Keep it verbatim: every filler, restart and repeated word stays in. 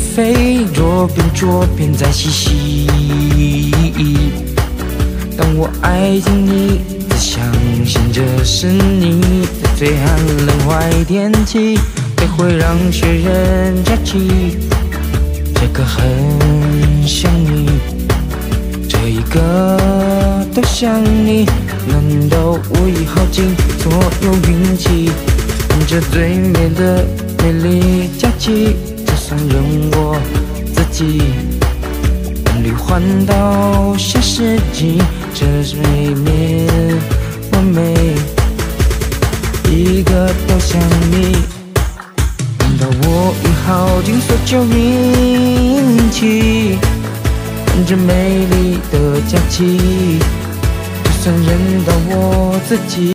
飞，左边左边在嬉戏。当我爱上你，只相信这是你，在最寒冷坏天气，也会让雪人假期。这个很想你，这一个都想你，难道我已耗尽所有运气？看着最美的美丽假期，就算任我自己把绿换到下世纪，这是未免完美，一个都想你。难道我已耗尽所有运气？看着美丽的假期，就算认到我自己。